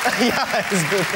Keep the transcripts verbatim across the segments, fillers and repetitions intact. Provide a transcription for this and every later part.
Ja, ist gut.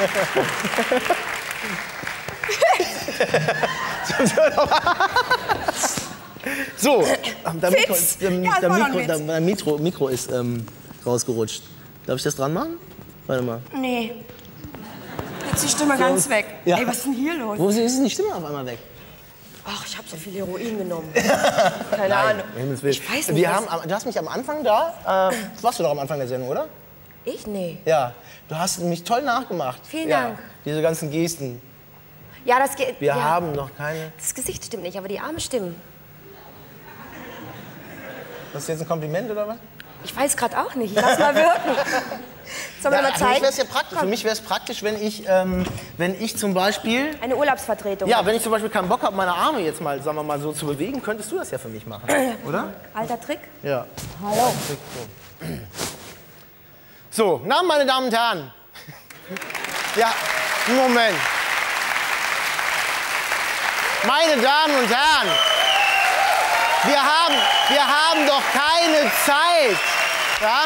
So, der Mikro, ist, ähm, Ja, der war Mikro, doch ein der, Witz. der Mikro, Mikro ist ähm, rausgerutscht. Darf ich das dran machen? Warte mal. Nee. Jetzt ist die Stimme ganz weg. Ja. Ey, was ist denn hier los? Wo ist denn die Stimme auf einmal weg? Ach, ich habe so viel Heroin genommen. Keine Ahnung. Ich weiß nicht, Wir was- haben, am- du hast mich am Anfang da, äh, das warst du doch am Anfang der Sendung, oder? Ich? Nee. Ja. Du hast mich toll nachgemacht. Vielen ja. Dank. Diese ganzen Gesten. Ja, das geht. Wir ja. haben noch keine... Das Gesicht stimmt nicht, aber die Arme stimmen. Das ist jetzt ein Kompliment, oder was? Ich weiß gerade auch nicht. Ich lass mal wirken. Sollen wir Ja, mal für mich zeigen? wäre es ja praktisch. Für mich wäre es praktisch, wenn ich, ähm, wenn ich zum Beispiel... Eine Urlaubsvertretung. Ja, wenn ich zum Beispiel keinen Bock habe, meine Arme jetzt mal, sagen wir mal, so zu bewegen, könntest du das ja für mich machen, oder? Alter Trick. Ja. Hallo. So, na, meine Damen und Herren. Ja, Moment. Meine Damen und Herren, wir haben, wir haben doch keine Zeit, ja?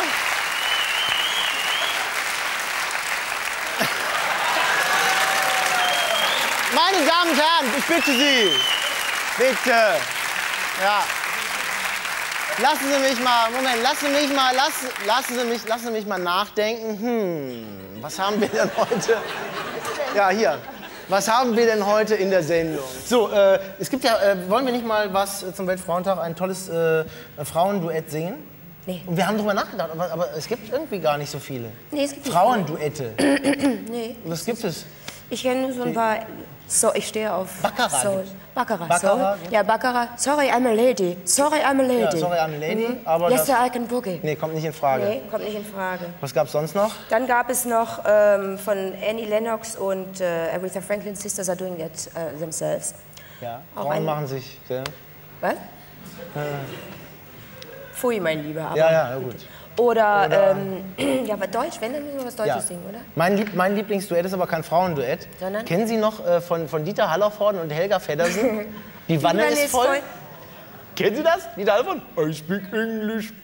Meine Damen und Herren, ich bitte Sie, bitte, ja. Lassen Sie mich mal, Moment, lassen Sie mich mal, lassen, lassen, Sie mich, lassen Sie mich mal nachdenken. Hm, was haben wir denn heute? Ja, hier. Was haben wir denn heute in der Sendung? So, äh, es gibt ja, äh, wollen wir nicht mal was äh, zum Weltfrauentag, ein tolles äh, Frauenduett singen? Nee. Und wir haben drüber nachgedacht, aber, aber es gibt irgendwie gar nicht so viele. Nee, es gibt nicht Frauenduette. Nee. Was gibt es? Ich kenne nur so ein paar. So, ich stehe auf. Baccarat Soul. gibt's. Baccarat. Baccarat, Soul. Ja, Baccarat. Sorry, I'm a lady. Sorry, I'm a lady. Ja, sorry, I'm a lady, Mhm. aber Yes, das- sir, I can boogie. Nee, kommt nicht in Frage. Nee, kommt nicht in Frage. Was gab's sonst noch? Dann gab es noch ähm, von Annie Lennox und äh, Aretha Franklin, Sisters are doing that uh, themselves. Ja, Auch Frauen ein- machen sich sehr... Was? Pfui, mein Lieber. Aber Ja, ja, ja, gut. Oder, Oder- ähm, ja, aber Deutsch, wenn, dann müssen wir was Deutsches Ja. singen, oder? Mein, Lieb mein Lieblingsduett ist aber kein Frauenduett. Sondern? Kennen Sie noch äh, von, von Dieter Hallervorden und Helga Feddersen? Die Wanne Wanne ist ist voll. voll. Kennen Sie das? Dieter Hallervorden? I speak English.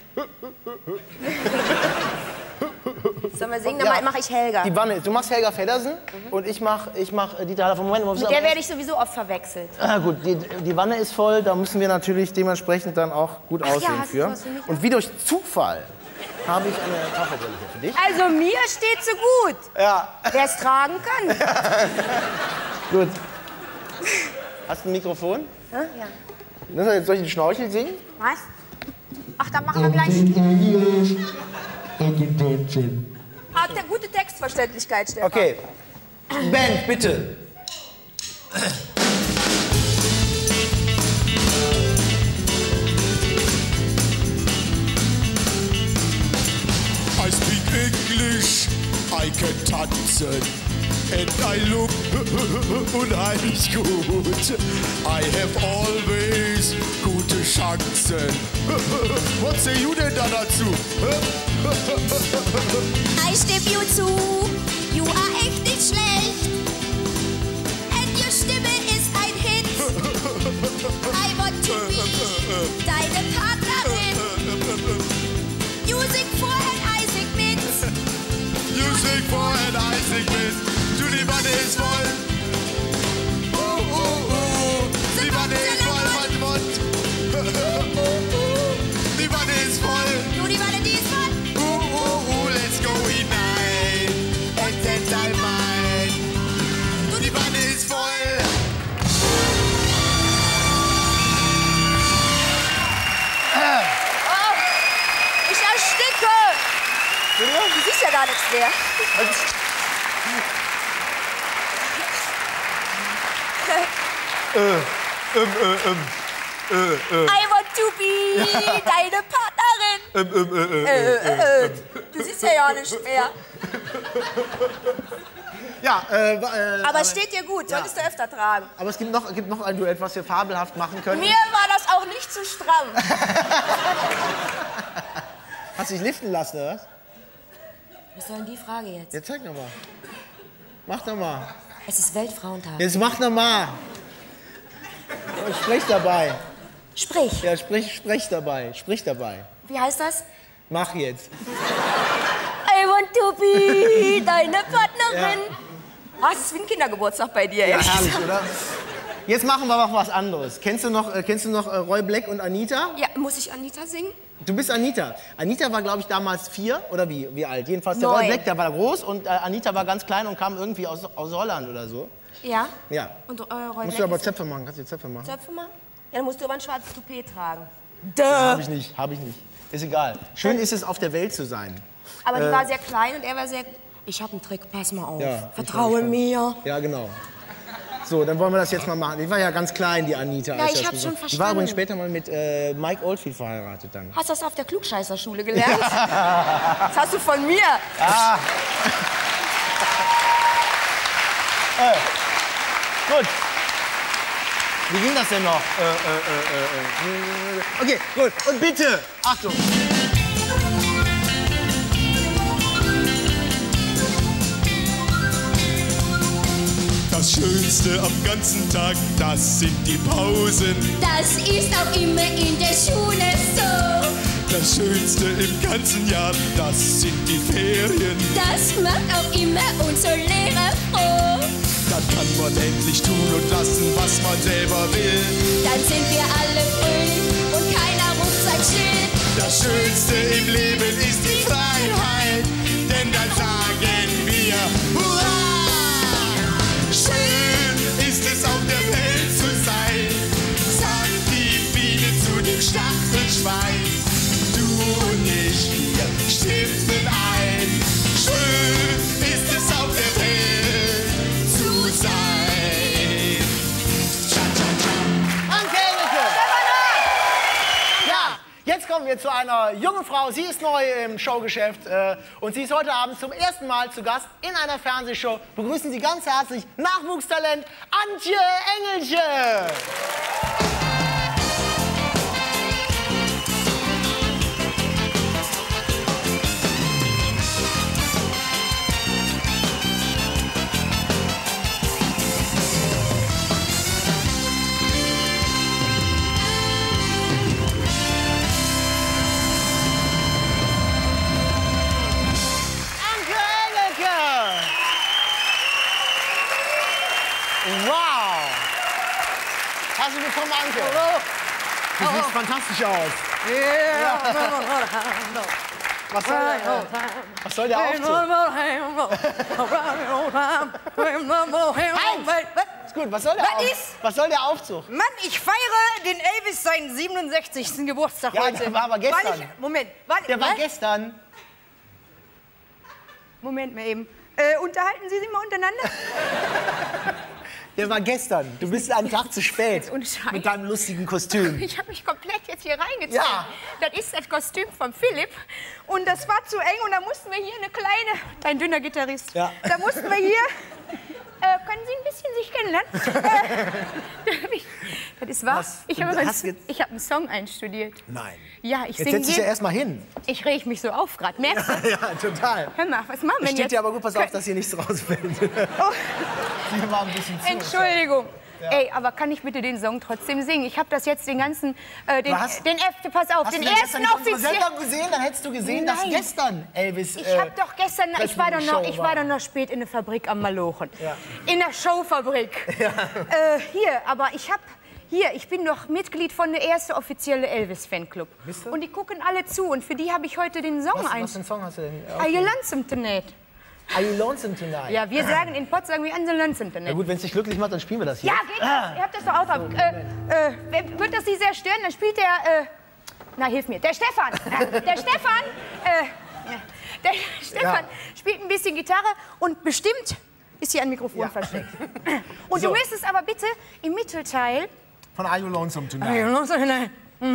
Sollen wir singen? Ja. Dann mache ich Helga. Die Wanne. Du machst Helga Feddersen und ich mach, ich mach äh, Dieter Hallervorden. Moment, Moment, Mit der werde ich sowieso oft verwechselt. Ah, gut, die, die Wanne ist voll, da müssen wir natürlich dementsprechend dann auch gut Ach ja, aussehen hast du für. was für mich? Und wie durch Zufall habe ich eine Taucherbrille hier für dich. Also mir steht so gut. Ja, Wer es tragen kann. gut. Hast du ein Mikrofon? Ja? Ja. Soll ich den Schnorchel singen? Was? Ach, dann machen wir gleich. Hat der gute Textverständlichkeit, Stefan. Okay. Band, bitte. I speak English, I can tanzen, and I look unheimlich gut. I have always gute Chancen. Was say you denn da dazu? I stimme you zu, you are echt nicht schlecht. And your Stimme ist ein Hit. I want to be deine Partnerin. Music vor and I sing mit. Music for and I sing mit. Du, die Wanne ist voll. Uh, uh, uh. Die Wanne ist voll, Mund, Mund. Die Wanne ist voll. Du, die Wanne, die ist voll. Uh, uh, uh, let's go hinein und setz einmal. Du, die Wanne ist voll. Ich ersticke. Du siehst ja gar nichts mehr. I want to be deine Partnerin. Äh, äh, äh. Du siehst ja ja nicht mehr. Ja, äh, äh, Aber es steht dir gut, solltest du öfter tragen. aber es gibt noch, gibt noch ein Duett, was wir fabelhaft machen können. Mir war das auch nicht zu stramm. Hast du dich liften lassen, oder was? Was soll denn die Frage jetzt? Jetzt zeig noch mal. Mach doch mal. Es ist Weltfrauentag. Jetzt mach noch mal. Und sprich dabei. Sprich. Ja, sprich, sprich dabei. Sprich dabei. Wie heißt das? Mach jetzt. I want to be deine Partnerin. Ah, es ist wie ein Kindergeburtstag bei dir, Ja, ehrlich herrlich, gesagt. oder? Jetzt machen wir noch was anderes. Kennst du noch, äh, kennst du noch äh, Roy Black und Anita? Ja, muss ich Anita singen? Du bist Anita. Anita war, glaube ich, damals vier oder wie, wie alt? Jedenfalls der Neun. Roy Black, der war groß und äh, Anita war ganz klein und kam irgendwie aus, aus Holland oder so. Ja. Ja. Und äh, Roy Musst Black du aber ist- Zöpfe machen, kannst du die Zöpfe machen? Zöpfe machen? Ja, dann musst du aber ein schwarzes Toupet tragen. Hab ich nicht, hab ich nicht. Ist egal. Schön ist es, auf der Welt zu sein. Aber die war sehr klein und er war sehr... Ich habe einen Trick, pass mal auf. Ja, ich bin Vertraue gespannt. mir. Ja, genau. So, dann wollen wir das jetzt mal machen. Die war ja ganz klein, die Anita. Ja, als ich das hab's so- schon Die war verstanden. übrigens später mal mit äh, Mike Oldfield verheiratet dann. Hast du das auf der Klugscheißerschule gelernt? Das hast du von mir. Gut. Wie ging das denn noch? Äh, äh, äh, äh, äh. Okay, gut. Und bitte, Achtung. Das Schönste am ganzen Tag, das sind die Pausen. Das ist auch immer in der Schule so. Das Schönste im ganzen Jahr, das sind die Ferien. Das macht auch immer unser Lehrer froh. Dann kann man endlich tun und lassen, was man selber will. Dann sind wir alle fröhlich und keiner ruft sein Schild. Das Schönste im Leben ist die Freiheit, denn dann sagen wir Hurra! Schön ist es auf der Welt zu sein, sagt die Biene zu dem Stachelschwein. Du und ich, wir stiften ein. Schön ist es auf der Welt zu sein. Tcha, tcha, tcha. Anke Engelke. Ja, jetzt kommen wir zu einer jungen Frau. Sie ist neu im Showgeschäft äh, und sie ist heute Abend zum ersten Mal zu Gast in einer Fernsehshow. Begrüßen Sie ganz herzlich Nachwuchstalent Antje Engelche. Anke Engelke. Wow. Herzlich willkommen, Anke. Du siehst fantastisch aus. Was soll der, was soll der Aufzug? Ist gut, was soll der, Was Auf, ist? was soll der Aufzug? Mann, ich feiere den Elvis seinen siebenundsechzigsten Geburtstag Ja, heute. der war aber Weil gestern. Ich, Moment, warte, Der war was? gestern. Moment mal eben. Äh, unterhalten Sie sich mal untereinander? Der war gestern. Du bist einen Tag zu spät Und Scheiß. mit deinem lustigen Kostüm. Ich habe mich komplett jetzt hier reingezogen. Ja. Das ist das Kostüm von Philipp. Und das war zu eng und da mussten wir hier eine kleine... Dein dünner Gitarrist. Ja. Da mussten wir hier... Äh, können Sie ein bisschen sich kennenlernen? Äh, Das ist wahr. Was? Ich habe Du einen, hast jetzt- ich hab einen Song einstudiert. Nein. Ja, ich Jetzt singe setz dich ja jeden... erst mal hin. Ich reg mich so auf gerade. Merkst du? Ja, total. Hör mal, was machen wir Es denn steht jetzt? dir aber gut, pass auf, dass hier nichts rausfällt. Oh, Hier war ein bisschen zu. Entschuldigung. Ey, aber kann ich bitte den Song trotzdem singen? Ich habe das jetzt den ganzen, äh, den, Was? den F, pass auf, Hast den du denn ersten gestern nicht unsere offiziellen... Sendung gesehen? Dann hättest du gesehen, dass Nein. gestern Elvis. Ich äh, habe doch gestern, ich war doch, noch, Show ich war doch noch spät in der Fabrik am Malochen. Ja. In der Showfabrik. Äh, hier, aber ich habe, hier, ich bin doch Mitglied von der ersten offizielle Elvis-Fanclub. Bist du? Und die gucken alle zu und für die habe ich heute den Song Was, was ein. für einen Song hast du denn? Are you lonesome tonight? Are you lonesome tonight? Ja, wir sagen in Pott, sagen wir Are you lonesome Na tonight. gut, wenn es dich glücklich macht, dann spielen wir das hier. Ja, geht das? Ihr habt das doch auch drauf. Äh, äh, wird das Sie sehr stören? Dann spielt der, äh, na, hilf mir, der Stefan. Äh, der Stefan, äh, der Stefan spielt ein bisschen Gitarre und bestimmt ist hier ein Mikrofon Ja. versteckt. Und So. du müsstest aber bitte im Mittelteil, Von Are You Lonesome Are Tonight. you lonesome tonight?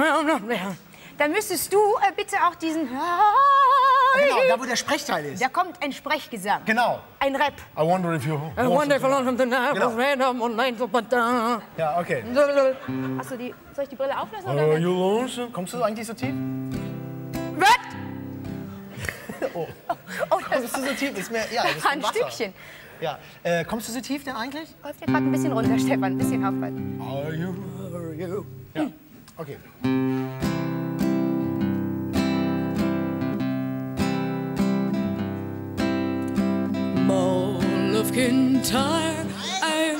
Dann müsstest du äh, bitte auch diesen, Genau, da wo der Sprechteil ist. da kommt ein Sprechgesang. Genau. Ein Rap. I wonder if you. I wonder if I lonesome tonight Genau. was random und nein, so, but, uh. Ja, okay. Achso, die, soll ich die Brille auflassen? Are Oder? you lonesome? Kommst du eigentlich so tief? Was? Oh. Oh, das Kommst du so tief? Ist mir, ja, das ist war ein Wasser. Stückchen. Ja. Äh, kommst du so tief denn eigentlich? Läuft ja gerade ein bisschen runter, Stefan. Ein bisschen aufpassen. Are you? Are you? Ja. Okay. Morning getting tired. I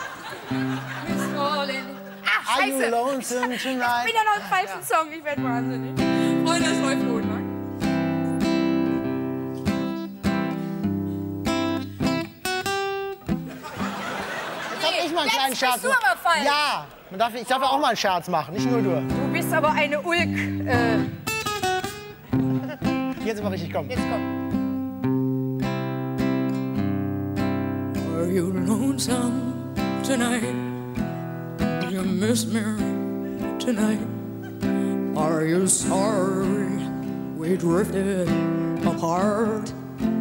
Ach, Are you scheiße. lonesome Ich tonight? bin ja noch im falschen Song, ich werde wahnsinnig. Freunde, das läuft gut, ne? Jetzt hab ich mal einen jetzt kleinen bist Scherz du machen. aber falsch. Ja, man darf, ich darf ja auch mal einen Scherz machen, nicht nur du. Du bist aber eine Ulk. Äh, Jetzt aber richtig, komm. jetzt komm. Are you lonesome tonight? Do you miss me tonight? Are you sorry we drifted apart?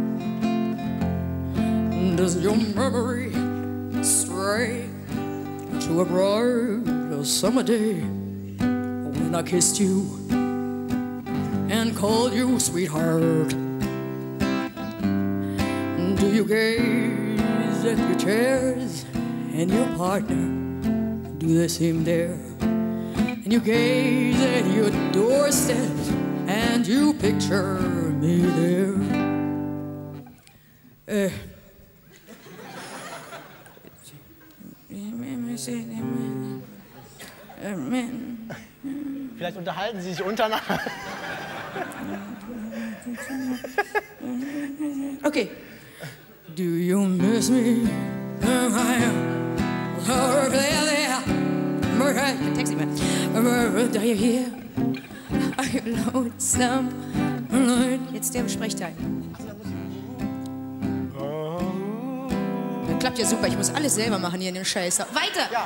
Does your memory stray to a bright summer day when I kissed you and called you sweetheart? Do you gaze at your chairs and your partner? Do they seem there? And you gaze at your doorstep and you picture me there. Uh, Vielleicht unterhalten Sie sich untereinander. Okay. Do you miss me? Text nicht mehr. Are you here? Are you lonesome? Jetzt der Sprechteil. Das klappt ja super. Ich muss alles selber machen hier in dem Scheiß. Weiter! Ja.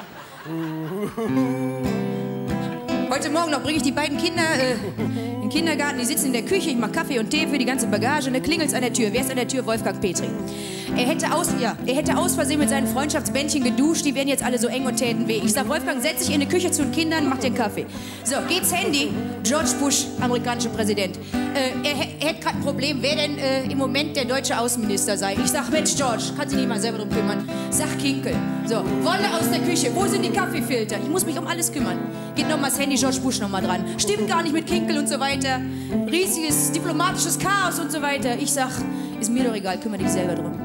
Heute Morgen noch bringe ich die beiden Kinder äh, in den Kindergarten. Die sitzen in der Küche. Ich mache Kaffee und Tee für die ganze Bagage. Und da klingelt's an der Tür. Wer ist an der Tür? Wolfgang Petri. Er hätte aus, ja, er hätte aus Versehen mit seinen Freundschaftsbändchen geduscht. Die wären jetzt alle so eng und täten weh. Ich sag, Wolfgang, setz dich in die Küche zu den Kindern, mach den Kaffee. So, geht's Handy. George Bush, amerikanischer Präsident. Äh, er, er hätte gerade ein Problem, wer denn äh, im Moment der deutsche Außenminister sei. Ich sag, Mensch, George, kann sich nicht mal selber drum kümmern. Sag Kinkel. So, Wolle aus der Küche. Wo sind die Kaffeefilter? Ich muss mich um alles kümmern. Geht noch mal das Handy George Bush noch mal dran. Stimmt gar nicht mit Kinkel und so weiter. Riesiges diplomatisches Chaos und so weiter. Ich sag, ist mir doch egal, kümmere dich selber drum.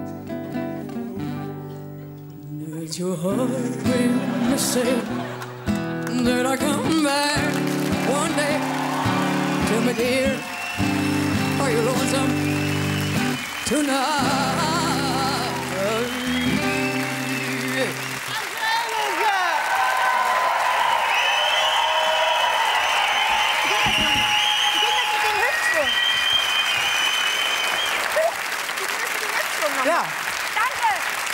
Does your heart when you say that I come back one day? Tell me, dear, are you lonesome tonight? Ja. Danke.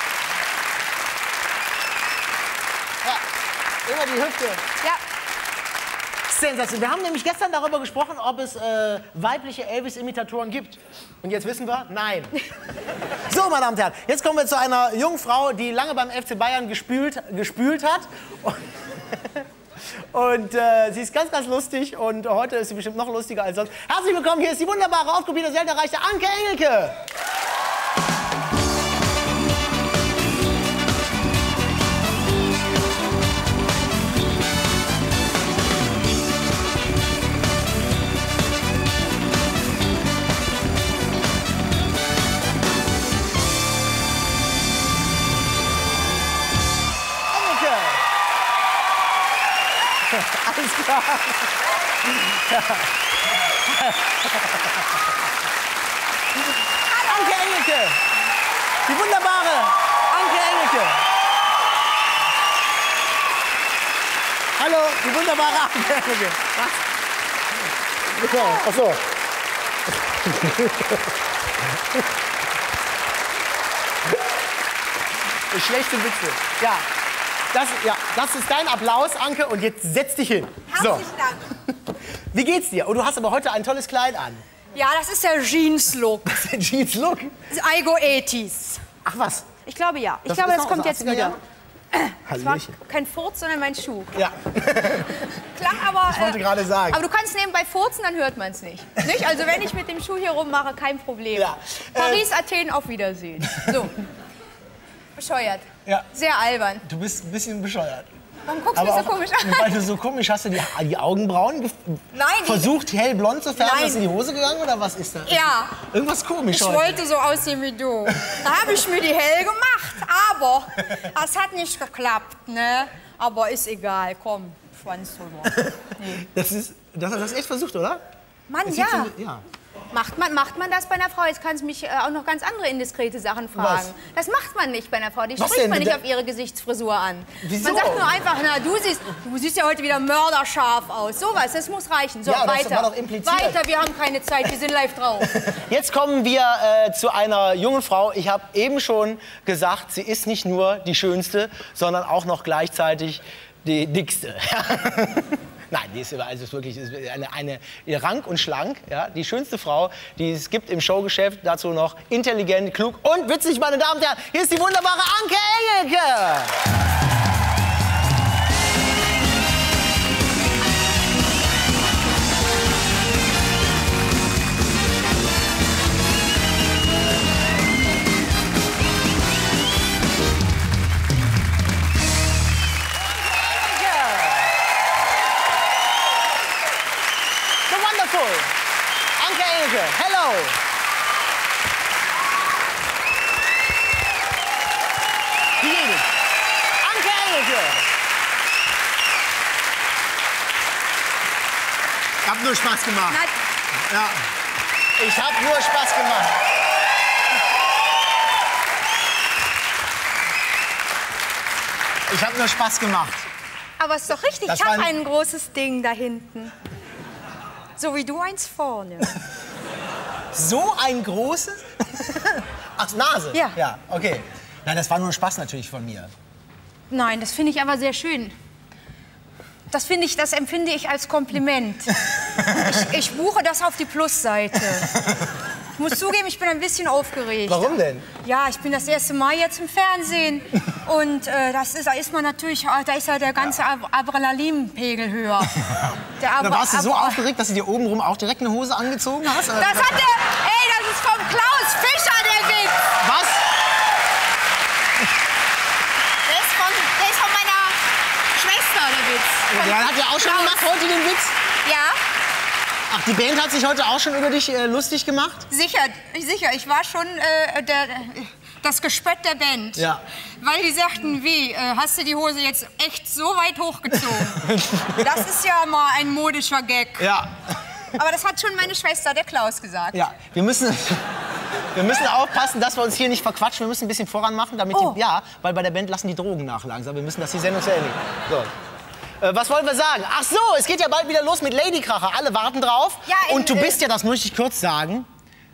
Ja, über die Hüfte. Ja. Sensation. Wir haben nämlich gestern darüber gesprochen, ob es äh, weibliche Elvis-Imitatoren gibt. Und jetzt wissen wir, nein. So, meine Damen und Herren, jetzt kommen wir zu einer jungen Frau, die lange beim F C Bayern gespült, gespült hat. Und, und äh, sie ist ganz, ganz lustig und heute ist sie bestimmt noch lustiger als sonst. Herzlich willkommen, hier ist die wunderbare, aufgebliebene, selten erreichte Anke Engelke. Alles klar. Anke Engelke. Die wunderbare Anke Engelke. Hallo, die wunderbare Anke Engelke. Was? Ja, ach so. Schlechte Witze. Ja. Das, ja, das ist dein Applaus, Anke, und jetzt setz dich hin. Herzlichen So. Dank. Wie geht's dir? Und du hast aber heute ein tolles Kleid an. Ja, das ist der Jeans-Look. Das ist ein Jeans-Look. Aigo Etis. Ach was? Ich glaube ja. Ich Das glaube, ist das noch kommt aus jetzt den achtziger wieder. Das war Hallöchen. kein Furz, sondern mein Schuh. Ja. Klang aber. Ich wollte gerade sagen. Aber du kannst nebenbei furzen, dann hört man es nicht. Nicht? Also wenn ich mit dem Schuh hier rummache, kein Problem. Ja. Äh, Paris, Athen, auf Wiedersehen. So. Bescheuert. Ja. Sehr albern. Du bist ein bisschen bescheuert. Warum guckst du Aber mich so auch, komisch an? weil du so komisch hast du die, die Augenbrauen gef- Nein, die- versucht hellblond zu färben, Nein. ist in die Hose gegangen oder was ist da? Ja. Irgendwas komisch Ich heute. wollte so aussehen wie du. Da habe ich mir die hell gemacht, aber es hat nicht geklappt, ne? Aber ist egal, komm, Schwanz drüber. Nee. Das ist, das hast du echt versucht, oder? Mann, Das ja. sieht so- ja. Macht man, macht man das bei einer Frau? Jetzt kannst du mich äh, auch noch ganz andere indiskrete Sachen fragen. Was? Das macht man nicht bei einer Frau. Die Was spricht denn? man nicht Da- auf ihre Gesichtsfrisur an. Wieso? Man sagt nur einfach, na, du siehst, du siehst ja heute wieder mörderscharf aus. Sowas, das muss reichen. So, Ja, das weiter. war doch impliziert. Weiter, wir haben keine Zeit, wir sind live drauf. Jetzt kommen wir äh, zu einer jungen Frau. Ich habe eben schon gesagt, sie ist nicht nur die Schönste, sondern auch noch gleichzeitig die dickste. Nein, die ist, also ist wirklich ist eine, eine rank und schlank, ja, die schönste Frau, die es gibt im Showgeschäft. Dazu noch intelligent, klug und witzig, meine Damen und Herren. Hier ist die wunderbare Anke Engelke. So wonderful. Anke Engelke, hello. Wie geht es? Anke Engelke. Ich hab nur Spaß gemacht. Na, Ja. Ich hab nur Spaß gemacht. Ich hab nur Spaß gemacht. aber ist doch richtig, Das ich habe war ein- ein großes Ding da hinten. So wie du eins vorne. So ein großes? Ach, Nase? Ja. Ja, okay. Nein, das war nur Spaß natürlich von mir. Nein, das finde ich aber sehr schön. Das finde ich, das empfinde ich als Kompliment. Ich, ich buche das auf die Plusseite. Ich muss zugeben, ich bin ein bisschen aufgeregt. Warum denn? Ja, ich bin das erste Mal jetzt im Fernsehen und äh, das ist, da ist man natürlich, da ist ja der ganze Ab- Adrenalin-Pegel höher. Der Da Ab- warst du so Ab- aufgeregt, dass du dir obenrum auch direkt eine Hose angezogen hast? Das hat der, ey, das ist vom Klaus Fischer, der Witz. Was? Der ist von, der ist von meiner Schwester, der Witz. Von Ja, hat ja auch schon Klaus. gemacht heute den Witz. Ja. Ach, die Band hat sich heute auch schon über dich äh, lustig gemacht? Sicher, sicher. Ich war schon äh, der, das Gespött der Band. Ja. Weil die sagten, wie, äh, hast du die Hose jetzt echt so weit hochgezogen? Das ist ja mal ein modischer Gag. Ja. Aber das hat schon meine Schwester, der Klaus, gesagt. Ja, wir müssen, wir müssen aufpassen, dass wir uns hier nicht verquatschen. Wir müssen ein bisschen voran machen, damit Oh. die, ja, weil bei der Band lassen die Drogen nach langsam. Wir müssen das die Sendung zu Ende. So. Äh, was wollen wir sagen? Ach so, es geht ja bald wieder los mit Ladykracher. Alle warten drauf. Ja, in- Und du bist äh, ja, das möchte ich kurz sagen,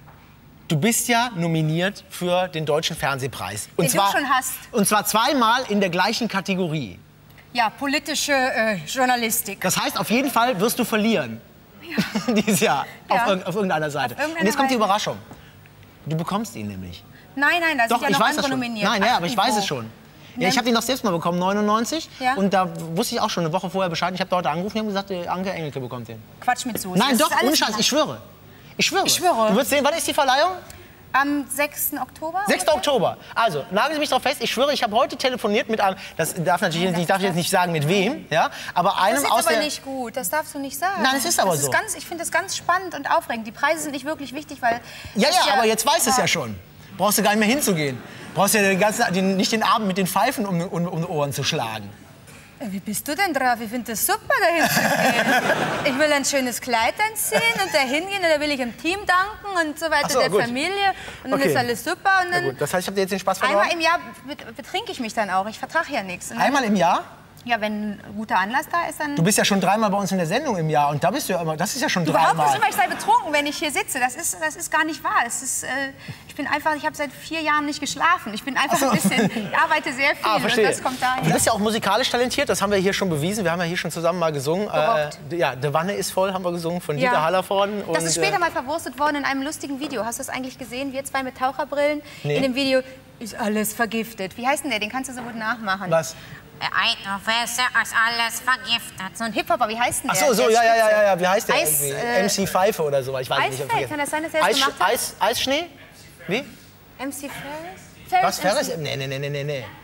du bist ja nominiert für den Deutschen Fernsehpreis. Und Den du schon hast. Und zwar zweimal in der gleichen Kategorie. Ja, politische äh, Journalistik. Das heißt, auf jeden Fall wirst du verlieren. Ja. Dieses Jahr. Ja. Auf, irg- auf irgendeiner Seite. irgendeiner Und jetzt kommt die Weise. Überraschung. Du bekommst ihn nämlich. Nein, nein, da Doch, sind ja ich noch weiß das andere schon. nominiert. Nein, ja, Ach, aber ich wie, weiß wo? es schon. Ja, ich habe den doch selbst mal bekommen, neunundneunzig. Ja. Und da wusste ich auch schon eine Woche vorher Bescheid. Ich habe da heute angerufen und gesagt, die Anke Engelke bekommt den. Quatsch mit Soße. Nein, Das doch, ist alles ohne Scheiß, ich schwöre. Ich schwöre. Ich schwöre. Du wirst sehen, wann ist die Verleihung? Am sechsten Oktober? sechster Oktober. Also, nageln Sie mich drauf fest. Ich schwöre, ich habe heute telefoniert mit einem, das darf natürlich jetzt nicht, darf ich jetzt nicht sagen, mit wem, ja, aber einem Das ist aus aber der... nicht gut, das darfst du nicht sagen. Nein, es ist aber das so. Ist ganz, ich finde das ganz spannend und aufregend. Die Preise sind nicht wirklich wichtig, weil... Ja, das ist ja, aber jetzt weiß es ja schon. Brauchst du gar nicht mehr hinzugehen. Brauchst ja den ganzen, den, nicht den Abend mit den Pfeifen um, um, um die Ohren zu schlagen. Wie bist du denn drauf? Ich finde das super, dahin zu gehen. Ich will ein schönes Kleid anziehen und dahin gehen und da will ich dem Team danken und so weiter, Ach so, der gut. Familie. Und dann Okay. ist alles super. Und Na dann gut, das heißt, ich habe dir jetzt den Spaß verloren. einmal im Jahr bet- betrinke ich mich dann auch. Ich vertrage ja nichts. Und dann, Einmal im Jahr? ja, wenn ein guter Anlass da ist, dann... Du bist ja schon dreimal bei uns in der Sendung im Jahr und da bist du ja immer, das ist ja schon Du behauptest dreimal. immer, ich sei betrunken, wenn ich hier sitze. Das ist, das ist gar nicht wahr. Es ist, äh, ich bin einfach, ich habe seit vier Jahren nicht geschlafen. Ich bin einfach Ach so. ein bisschen, ich arbeite sehr viel Ah, und verstehe. das kommt daher. Du bist ja auch musikalisch talentiert, das haben wir hier schon bewiesen. Wir haben ja hier schon zusammen mal gesungen. Gerockt. Äh, ja, De Wanne ist voll, haben wir gesungen von Ja. Dieter Hallervorden. Das und, ist später äh, mal verwurstet worden in einem lustigen Video. Hast du das eigentlich gesehen? Wir zwei mit Taucherbrillen. Nee. In dem Video ist alles vergiftet. Wie heißt denn der? Den kannst du so gut nachmachen. Was? Ein Fässer ist alles vergiftet. So ein Hip-Hopper, wie heißt denn Ach der? so, so, Der ja, ja, Spitze. ja, ja, wie heißt der Eis, irgendwie? äh, M C Pfeife oder so, ich weiß nicht. ich hab Eisfeld, vergessen. kann das sein, dass er das Eis, gemacht hat? Eis, Eisschnee? Wie? M C Ferris? Was, M C Ferris? Nee, nee, nee, nee, nee.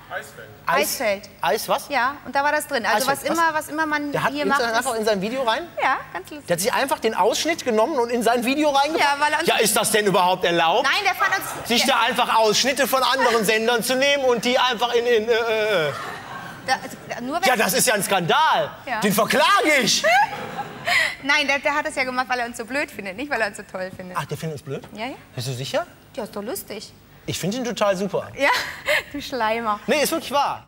Eisfeld. Eis, Eisfeld. Eis was? Ja, und da war das drin. Also was Eisfeld, immer, was immer man Der hat hier in macht. sein, einfach Ist, in sein Video rein? ja, ganz lustig. Der hat sich einfach den Ausschnitt genommen und in sein Video reingepackt? Ja, weil er uns- Ja, ist das denn überhaupt erlaubt? Nein, der fand uns... Sich der, da einfach Ausschnitte von anderen Sendern zu nehmen und die einfach in... in äh, äh. der, also, nur wenn Ja, das ist ja ein Skandal. Ja. Den verklage ich. Nein, der, der hat das ja gemacht, weil er uns so blöd findet, nicht weil er uns so toll findet. Ach, der findet uns blöd? Ja, ja. Bist du sicher? Ja, ist doch lustig. Ich finde ihn total super. Ja, du Schleimer. Nee, ist wirklich wahr.